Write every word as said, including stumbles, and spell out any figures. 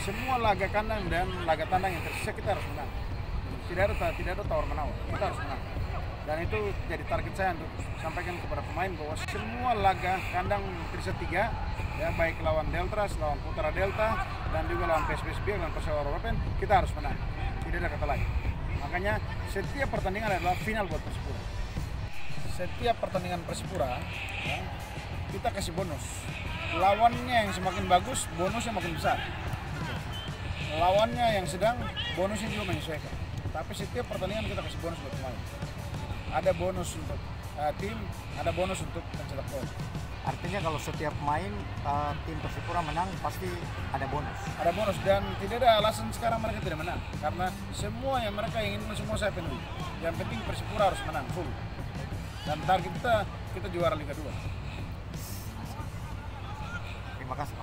semua laga kandang dan laga tandang yang tersisa kita harus menang. Tidak ada tidak ada tawar menawar, kita harus menang. Dan itu jadi target saya untuk sampaikan kepada pemain bahwa semua laga kandang tersisa tiga, ya baik lawan Deltras, lawan Putra Delta, dan juga lawan P S B S B dan Persewara Ropen, kita harus menang. Tidak ada kata lain. Makanya setiap pertandingan adalah final buat Persipura. Setiap pertandingan Persipura, ya, kita kasih bonus. Lawannya yang semakin bagus, bonusnya makin besar. Lawannya yang sedang, bonusnya juga menyesuaikan. Tapi setiap pertandingan kita kasih bonus buat pemain. Ada bonus untuk uh, tim, ada bonus untuk pencetak gol. Artinya kalau setiap main uh, tim Persipura menang pasti ada bonus. Ada bonus dan tidak ada alasan sekarang mereka tidak menang karena semua yang mereka inginkan semua saya penuhi. Yang penting Persipura harus menang full. Dan target kita kita juara Liga dua. Terima kasih.